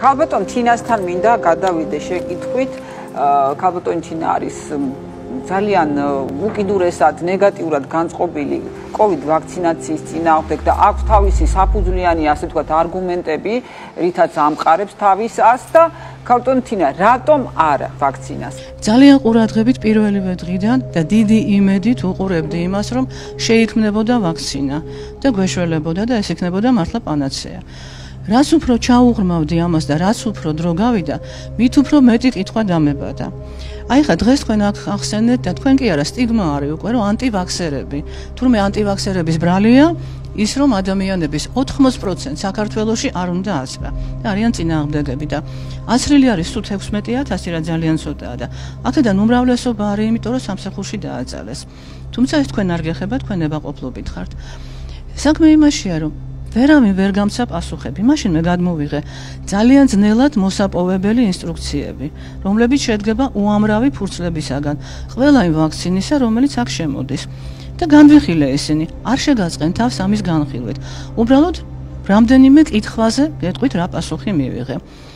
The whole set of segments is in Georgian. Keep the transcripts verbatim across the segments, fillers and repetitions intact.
ქალბატონ თინასთან მინდა გადავიდე შეკითხვით. ქალბატონ თინა არის ძალიან უკიდურესად ნეგატიურად განწყობილი COVID ვაქცინაციის წინააღმდეგ და აქვს თავისი საფუძვლიანი, ასე ვთქვათ, არგუმენტები, რითაც ამყარებს თავის ას და ქალბატონ თინა, რატომ არა ვაქცინას? ძალიან ყურადღებით პირველივე დღიდან და დიდი იმედით უყურებდი იმას, რომ შეიქმნებოდა ვაქცინა და გვეშველებოდა და ეს იქნებოდა მართლა პანაცეა. რაც უფრო ჩაუღრმავდი ამას და რაც უფრო დრო გავიდა, მით უფრო მეტი კითხვა დამებადა. აი ხა დღეს თქვენ ახსენეთ და თქვენ კი არა სტიგმა არის უკვე რომ ანტივაქსერები, თურმე ანტივაქსერების ბრალია ის რომ ადამიანების ოთხმოცდაათი პროცენტი საქართველოში არ უნდა აცვა და არიან წინააღმდეგები და აცრილი არის სულ ექვსმეტი ათასი რა ძალიან ცოტაა და აქედან უმრავლესობა არის იმიტომ რომ სამსახურში დააძალეს. თუმცა ეს თქვენ არ გეხება, თქვენ ნებაყოფლობით ხართ. საქმე იმაშია რომ ვერავინ ვერ გამცა პასუხები. მაშინ მე გადმოვიღე ძალიან ძნელად მოსაპოვებელი ინსტრუქციები, რომლებიც შედგება უამრავი ფურცლებისაგან, ყველა იმ ვაქცინისა, რომელიც აქ შემოდის. და განვიხილე ისინი, არ შეგაწყენ თავს ამის განხილვით. უბრალოდ რამდენიმე კითხვაზე გეტყვით რა პასუხი მივიღე.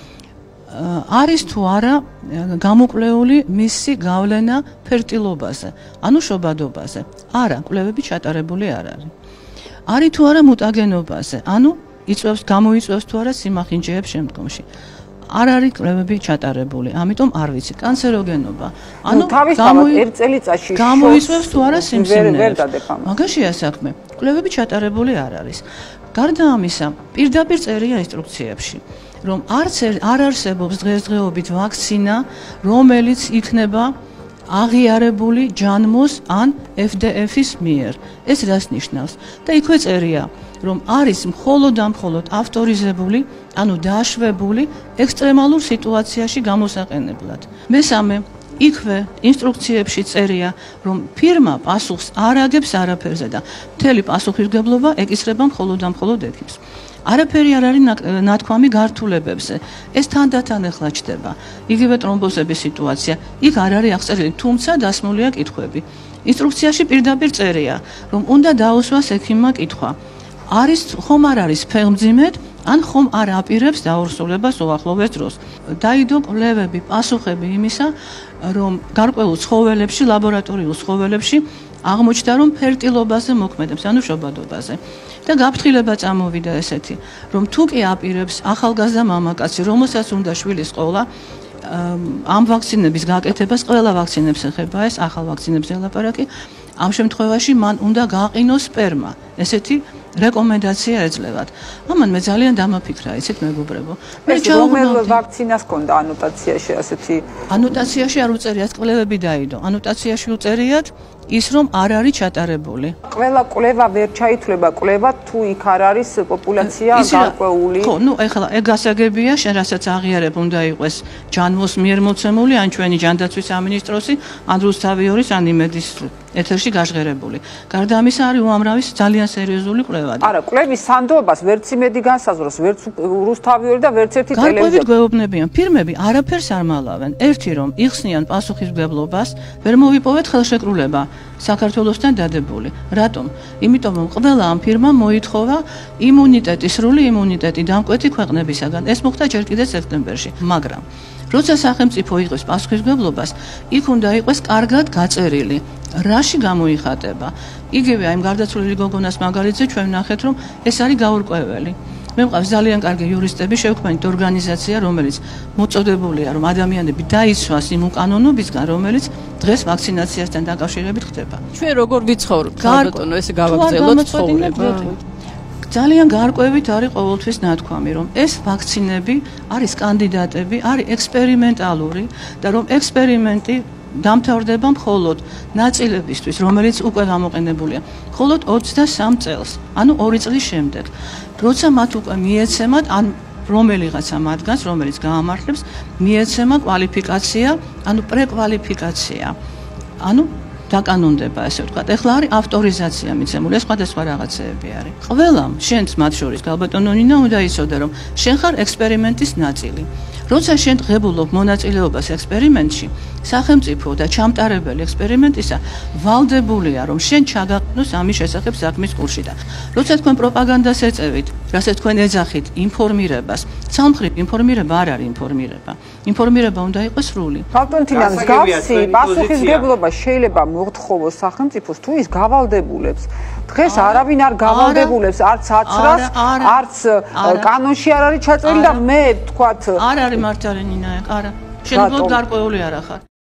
არის თუ არა გამოკვლეული მისი გავლენა ფერტილობაზე, ანუ შობადობაზე? არა, კვლევები ჩატარებული არ არის. არის თუ არა მუტაგენობაზე, ანუ იწვევს, გამოიწვევს თუ არა სიმახინჯეებს შემდგომში. არ არის კვლევები ჩატარებული, ამიტომ არ ვიცი. კანცეროგენობა, ანუ ერთ წელიწადში გამოიწვევს თუ არა სიმსივნეებს. მაგაშია საქმე. კვლევები ჩატარებული არ არის. გარდა ამისა, პირდაპირ წერია ინსტრუქციებში, რომ არც არ არსებობს დღესდღეობით ვაქცინა, რომელიც იქნება აღიარებული ჯანმოს ან F D F-ის მიერ. ეს რას ნიშნავს? და იქვე წერია, რომ არის მხოლოდ და მხოლოდ ავტორიზებული, ანუ დაშვებული ექსტრემალურ სიტუაციაში გამოსაყენებლად. მესამე, იქვე ინსტრუქციებში წერია, რომ ფირმა პასუხს არ აგებს არაფერზე და მთელი პასუხისმგებლობა ეკისრება მხოლოდ და მხოლოდ ექიმს. არაფერი არ არის ნათქვამი გართულებებზე. ეს თანდათან ახლა ჩდება. იგივე ტრომბოზების სიტუაცია, იქ არ არის აღწერილი, თუმცა დასმულია კითხვები. ინსტრუქციაში პირდაპირ წერია, რომ უნდა დაუსვას ექიმმა კითხვა. არის ხომ არ არის ფეხმძიმედ, ან ხომ არ აპირებს დაურსულებას უახლოვეს დროს. დაიდო კვლევები, პასუხები იმისა, რომ გარკვეულ ცხოველებში, ლაბორატორიულ ცხოველებში აღმოჩნდა, რომ ფერტილობაზე მოქმედებს, ანუ შობადობაზე. და გაფრთხილება წამოვიდა ესეთი, რომ თუ კი აპირებს ახალგაზრდა მამაკაცი, რომელსაც უნდა შვილის ყოლა, ამ ვაქცინების გაკეთებას, ყველა ვაქცინებს ეხება ეს, ახალ ვაქცინებს ელაპარაკი, ამ შემთხვევაში მან უნდა გააყინოს სპერმა. ესეთი რეკომენდაცია ეძლევათ. ამან მე ძალიან დამაფიქრა, იცით მეგობრებო. მე რომელ ვაქცინას ქონდა ანოტაციაში ასეთი? ანოტაციაში არ უწერიათ, კვლევები დაიდო. ანოტაციაში უწერიათ ის რომ არ არის ჩატარებული. ყველა კვლევა ვერ ჩაითვლება კვლევა თუ იქ არ არის პოპულაცია გარკვეული. ხო, ნუ ეხლა ეგ გასაგებია, შენ რასაც აღიარებ უნდა იყოს ჯანმოს მიერ მოცემული, ან ჩვენი ჯანდაცვის სამინისტროსი, ან რუსთავიორის, ან იმედის ეთერში გაჟღერებული. გარდა ამისა არის უამრავი ძალიან სერიოზული კვლევა. არა, კვლევის სანდოობას ვერც იმედი განსაზღვროს, ვერც რუსთავიორი და ვერც ერთი ტელევიზია. გარკვევით გვეუბნებიან, ფირმები არაფერს არ მალავენ. ერთი რომ იხსნიან პასუხისმგებლობას, ვერ მოვიპოვეთ ხელშეკრულება საქართველოსთან დადებული. რატომ? იმიტომ რომ ყველა ამ ფირმამ მოითხოვა იმუნიტეტი, სრული იმუნიტეტი დამკვეთი ქვეყნებისაგან. ეს მოხდა ჯერ კიდე სექტემბერში, მაგრამ როცა სახელმწიფო იღებს პასუხისმგებლობას, იქ უნდა იყოს კარგად გაწერილი. რაში გამოიხატება? იგივე აი გარდაცვლილი გოგონას მაგალითზე ჩვენ ვნახეთ, რომ ეს არის გაურკვეველი. მე მყავს ძალიან კარგი იურისტები, შევქმნით ორგანიზაცია, რომელიც მოწოდებულია, რომ ადამიანები დაიცვას იმ უკანონობისგან, რომელიც დღეს ვაქცინაციასთან დაკავშირებით ხდება. ჩვენ როგორ ვიცხოვრობთ, ბატონო, ესე გავაგრძელოთ ცხოვრება? ძალიან გარკვევით არის ყოველთვის ნათქვამი, რომ ეს ვაქცინები არის კანდიდატები, არის ექსპერიმენტალური და რომ ექსპერიმენტი დამთავრდება მხოლოდ ნაწილებისთვის, რომელიც უკვე გამოყენებულია, მხოლოდ ოცდასამ წელს, ანუ ორი წლის შემდეგ. როცა მათ უკვე მიეცემათ, ან რომელიღაცა მათგანს, რომელიც გაამართლებს, მიეცემა კვალიფიკაცია, ანუ პრეკვალიფიკაცია. ანუ დაკანონდება, ასე ვთქვათ. ეხლა არის ავტორიზაცია მიცემული, სხვადასხვა რაღაცეები არის. ყველამ, შენც მათ შორის, ქალბატონო ნინა, უნდა იცოდე, რომ შენ ხარ ექსპერიმენტის ნაწილი. როცა შენ ღებულობ მონაწილეობას ექსპერიმენტში, სახელმწიფო და ჩამტარებელი ექსპერიმენტისა ვალდებულია, რომ შენ ჩაგაყნოს ამის შესახებ საქმის კურსში და როცა თქვენ პროპაგანდას ეწევით, რასაც თქვენ ეძახით ინფორმირებას, სამხრივ ინფორმირება არ არის ინფორმირება. ინფორმირება უნდა იყოს სრული. ბატონ თინა, მსგავსი პასუხისმგებლობა შეიძლება მოთხოვოს სახელმწიფოს თუ ის გავალდებულებს. დღეს არავინ არ გავალდებულებს არც აცრას, არც კანონში არ არის ჩაწერილი და მე ვთქვათ არ არის მართალი ნინაია, არა. შენ უბრალოდ გარკვეული არ ახარ.